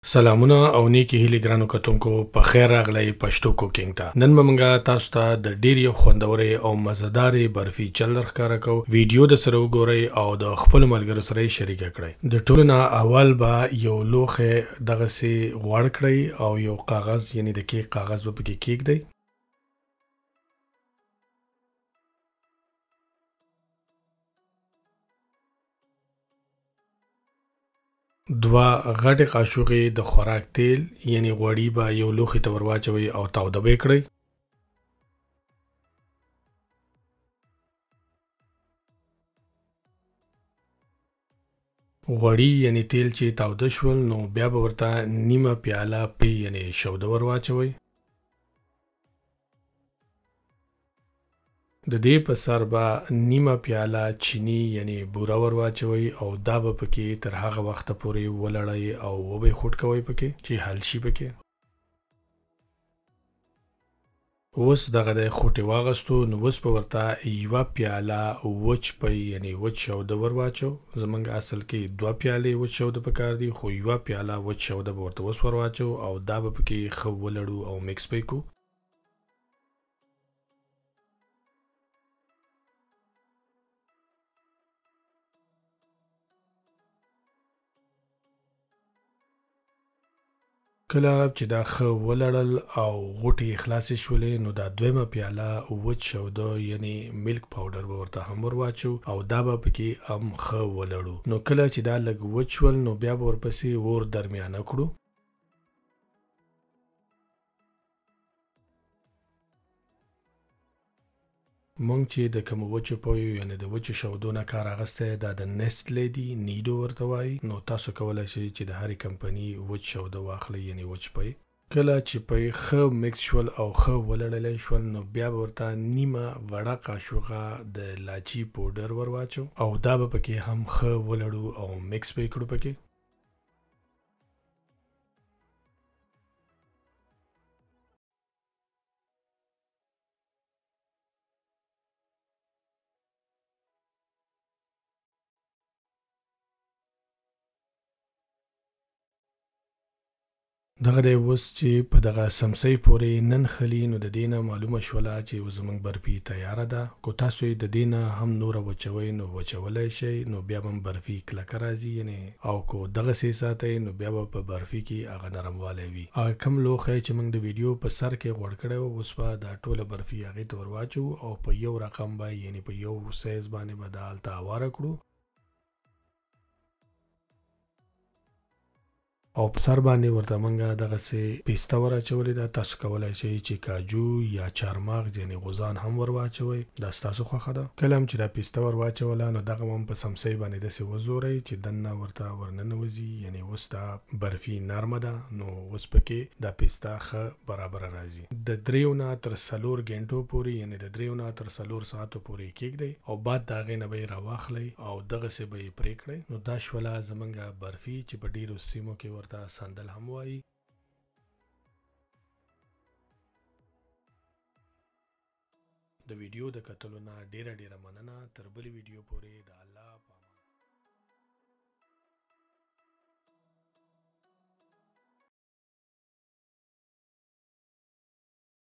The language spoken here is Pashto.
سلامونه او نیکی هیلې ګرانو کتونکو په خیر راغلی پښتو کوکینګ ته. نن به موږ تاسو ته د ډېرې خوندورې او مزهدارې برفي چل ښکاره کوو. ویډیو د سره وګورئ او د خپلو ملګرو سره یې شریکه کړئ. د ټولو نه اول به یو لوښی دغسې غوړ کړئ او یو کاغذ یعنې د کیک کاغذ به پکې کیږدئ. دوه غټې قاشوغې د خوراک تیل یعنی غوړي به یو لوښي ته ور واچوئ او تاوده به یې کړئ. غوړي یعنی تیل چې تاوده شول نو بیا به ورته نیمه پیاله پی یعنی شوده ور واچوئ. د دې په سر به نیمه پیاله چینی یعنی بوره ور واچوئ او دا به پکې تر هغه وخته پورې ولړئ او وبې خوټ کوئ پکې چې حل شي پکې. اوس دغه د خوټې واغستو نو اوس به ورته یوه پیاله وچ پی یعنی وچ شوده ور واچو. زمونږ اصل کې 2 پیالې وچ شوده پکار دي خو یوه پیاله وچ شوده به ورته اوس ور واچو او دا به پکې ښه ولړو او میکس به یې کړو. کله چې دا ښه ولړل او غوټې خلاصې شولې نو دا دویمه پیاله وچ شوده یعنی میلک پاوډر به ورته هم ور واچو او دا به پکې هم ښه ولړو. نو کله چې دا لږ وچ شول نو بیا به ورپسې اور درمیانه کړو. مونږ چې د کوم وچو پویو یعنی د وچو شودو نه کار اخیستی دا د نیسټلې دي نیډو ورته وایي. نو تاسو کولی شئ چې د هرې کمپنۍ وچ شوده واخلئ یعنی وچ پی. کله چې پی ښه میکس شول او ښه ولړلی شول نو بیا به ورته نیمه وړه قاشوغه د لاچي پوډر ور واچو او دا به پکې هم ښه ولړو او میکس به یې کړو پکې. دغه دی اوس چې په دغه سمسۍ پورې نن خلی نو د دې نه معلومه شوله چې زموږ برفي تیاره ده. کو تاسو یې د دې نه هم نوره وچوئ نو وچولی شئ نو بیا به هم برفي کلکه راځي یعنې او کو دغسې ساتئ نو بیا به په برفي کې هغه نرموالی وي. هغه کوم لوښی چې موږ د ویډیو په سر کې غوړ کړی و اوس به دا ټوله برفي هغې ته ور واچو او په یو رقم به یعنې په یو سایز باندې به دا هلته هواره کړو او په سر باندې ورته موږ دغسې پیسته ور اچولې ده. تاسو کولی شئ چې کاجو یا چارمغز یعنې غوزان هم ور واچوئ، دا ستاسو خوښه ده. کله هم چې دا پیسته ور واچوله نو دغه هم په سمسۍ باندې داسې وزورئ چې دننه ورته ورننوځي یعنې اوس دا برفي نرمه ده نو اوس پکې دا پیسته ښه برابره راځي. د 3 نه تر 4 غنټو پورې یعنې د 3 نه تر 4 ساعتو پورې کیږدئ او بعد د هغې نه به یې راواخلئ او دغسې به یې پرې کړئ. نو دا شوله زموږ برفي چې په ډېرو سیمو کې ورته سندل هم وایي. د ویډیو د کتلو نه ډیره مننه. تر بلې ویډیو پورې د الله